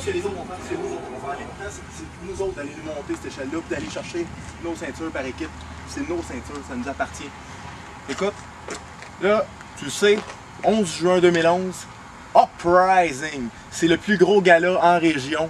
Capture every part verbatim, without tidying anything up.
que les autres vont faire, c'est nous autres. On va faire les tests, c'est nous autres d'aller nous monter cette échelle-là, puis d'aller chercher nos ceintures par équipe. C'est nos ceintures, ça nous appartient. Écoute, là, tu le sais, onze juin deux mille onze, Uprising, c'est le plus gros gala en région.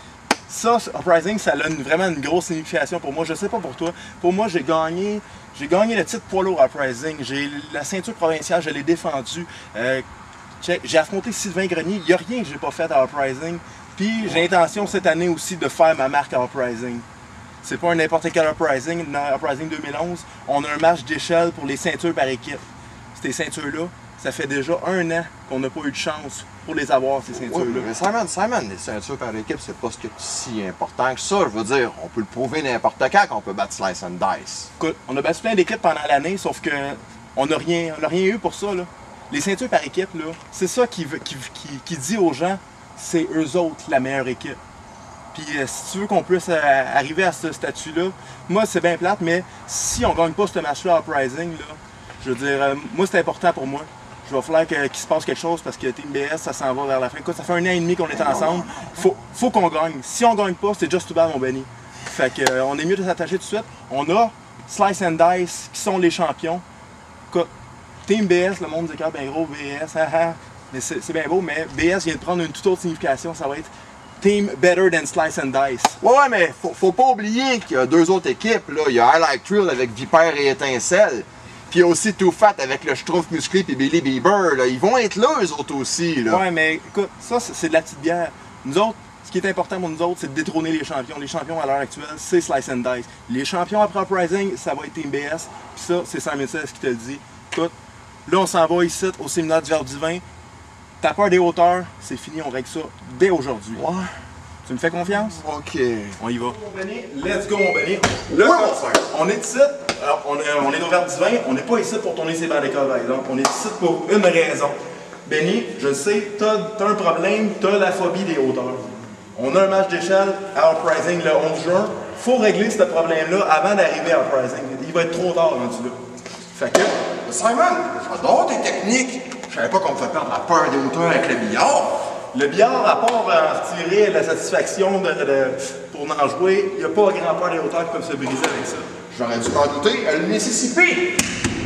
Ça, Uprising, ça a une, vraiment une grosse signification pour moi. Je sais pas pour toi. Pour moi, j'ai gagné, j'ai gagné le titre poids lourd Uprising. J'ai la ceinture provinciale, je l'ai défendue. Euh, j'ai affronté Sylvain Grenier. Il n'y a rien que j'ai pas fait à Uprising. Puis j'ai l'intention cette année aussi de faire ma marque à Uprising. C'est pas un n'importe quel Uprising. Dans Uprising deux mille onze, on a un match d'échelle pour les ceintures par équipe. Ces ceintures-là, ça fait déjà un an qu'on n'a pas eu de chance pour les avoir, ces ceintures-là. Oui, mais Simon, Simon, les ceintures par équipe, c'est pas ce que si important que ça. Je veux dire, on peut le prouver n'importe quand qu'on peut battre Slice and Dice. Écoute, on a battu plein d'équipes pendant l'année, sauf que on n'a rien, on a rien eu pour ça, là. Les ceintures par équipe, là, c'est ça qui, qui, qui, qui dit aux gens, c'est eux autres la meilleure équipe. Puis euh, si tu veux qu'on puisse euh, arriver à ce statut-là, moi c'est bien plate, mais si on gagne pas ce match-là à Uprising, là, je veux dire, euh, moi c'est important pour moi. Il va falloir qu'il qu se passe quelque chose parce que Team B S, ça s'en va vers la fin. Écoute, ça fait un an et demi qu'on est ensemble. Faut, faut qu'on gagne. Si on gagne pas, c'est just too bad, mon Benny. Fait que, euh, on est mieux de s'attacher tout de suite. On a Slice and Dice qui sont les champions. Écoute, Team B S, le monde dit que ben gros, B S, ah, ah. Mais c'est bien beau, mais B S vient de prendre une toute autre signification. Ça va être Team Better Than Slice and Dice. Ouais, ouais, mais faut, faut pas oublier qu'il y a deux autres équipes. Là. Il y a Highlight Thrill avec Vipère et Étincelle. Puis il y a aussi Too Fat avec le Schtroumpf musclé et Billy Bieber. Là. Ils vont être là, eux autres aussi. Là. Ouais, mais écoute, ça, c'est de la petite bière. Nous autres, ce qui est important pour nous autres, c'est de détrôner les champions. Les champions à l'heure actuelle, c'est Slice and Dice. Les champions après Uprising, ça va être Team B S. Puis ça, c'est Simon seize qui te le dit. Écoute, là, on s'en va ici, au séminaire du Verbe divin. T'as peur des hauteurs, c'est fini, on règle ça dès aujourd'hui. Ouais. Tu me fais confiance? OK. On y va. Let's go, mon Benny. Là, Ouais, on est ici, alors, on, est, on est au Verbe divin, on n'est pas ici pour tourner ses bancs d'école, par exemple. On est ici pour une raison. Benny, je le sais, t'as as un problème, t'as la phobie des hauteurs. On a un match d'échelle à Uprising le onze juin. Faut régler ce problème-là avant d'arriver à Uprising. Il va être trop tard rendu là. Fait que... Simon, j'adore tes techniques. Je savais pas qu'on me fait perdre la peur des hauteurs avec le billard. Le billard, à part en retirer la satisfaction de, de, pour en jouer, il n'y a pas grand peur des hauteurs qui peuvent se briser avec ça. J'aurais dû m'en douter. Le Mississippi!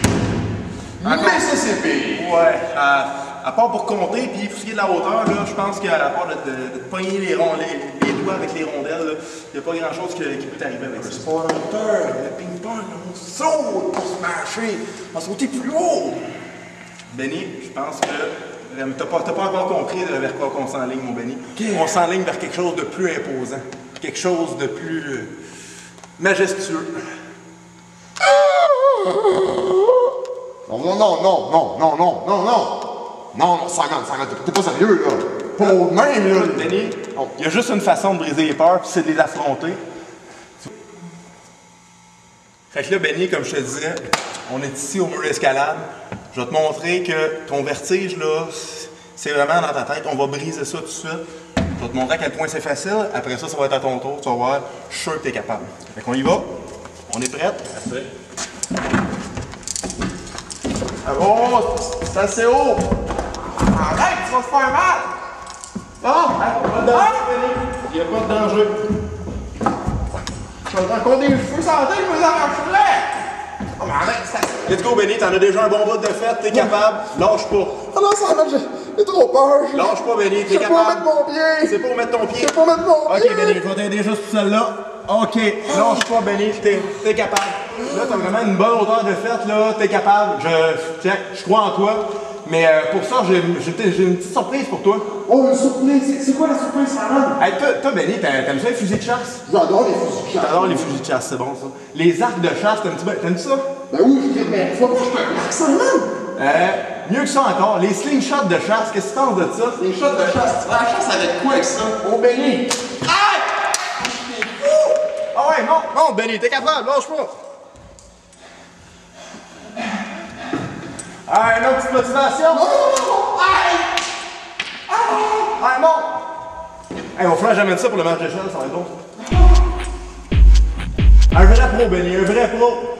Mississippi! Ouais, à, à part pour compter, puis pour ce qui est de la hauteur, là, je pense qu'à part de, de, de te pogner les, ronds, les, les doigts avec les rondelles, il n'y a pas grand chose que, qui peut t'arriver avec ça. C'est pas en hauteur, le ping-pong, on saute pour se mâcher. On va sauter plus haut! Benny, je pense que t'as pas, t'as pas encore compris vers quoi qu'on s'enligne, mon Benny. Okay. On s'enligne vers quelque chose de plus imposant, quelque chose de plus euh, majestueux. Non, non, non, non, non, non, non, non, non! Non, non, Simon, Simon, t'es pas sérieux, là! Pas au même, là! Benny, il y a juste une façon de briser les peurs, puis c'est de les affronter. Fait que là, Benny, comme je te disais, on est ici au mur d'escalade. Je vais te montrer que ton vertige, là, c'est vraiment dans ta tête. On va briser ça tout de suite. Je vais te montrer à quel point c'est facile. Après ça, ça va être à ton tour. Tu vas voir, je suis sûr que tu es capable. Fait qu'on y va. On est prêts? Parfait. Ah bon, c'est assez haut! Arrête, tu vas te faire mal! Non! Pas de danger, Benny. Il n'y a pas de danger. Je vais encore des cheveux santé, je me les arracherais! Oh, mais arrête, c'est assez... Let's go, Benny. T'en as déjà un bon bout de fait. T'es capable. Lâche pas. Ah non, ça va, j'ai trop peur! Lâche pas, Benny. T'es capable. C'est pour mettre mon pied! C'est pour mettre ton pied. C'est pour mettre mon pied! Ok, Benny, je vais t'aider juste pour celle-là. Ok, lâche pas, Benny, t'es es capable. Là, t'as vraiment une bonne hauteur de fête, là, t'es capable. Je, check, je crois en toi. Mais euh, pour ça, j'ai une petite surprise pour toi. Oh, une surprise! C'est quoi la surprise, Simon? Hey, toi, toi, Benny, t'aimes ça les fusils de chasse? J'adore les fusils de chasse. J'adore les fusils de chasse, c'est bon ça. Les arcs de chasse, t'aimes ça? Ben oui, je dis, mais tu vois pas, je peux un arc, Simon? Euh, mieux que ça encore, les slingshots de chasse, qu'est-ce que tu penses de ça? Les shots de chasse, tu vas à la chasse avec quoi avec ça? Oh, Benny! Ah ouais, non, non, Benny, t'es capable, lâche pas. Ah, une autre petite motivation. Non, non, non, non! Aïe! Ah, bon. Hey, on va falloir que j'amène ça pour le match d'échelle, ça va être bon. Un vrai pro, Benny, un vrai pro.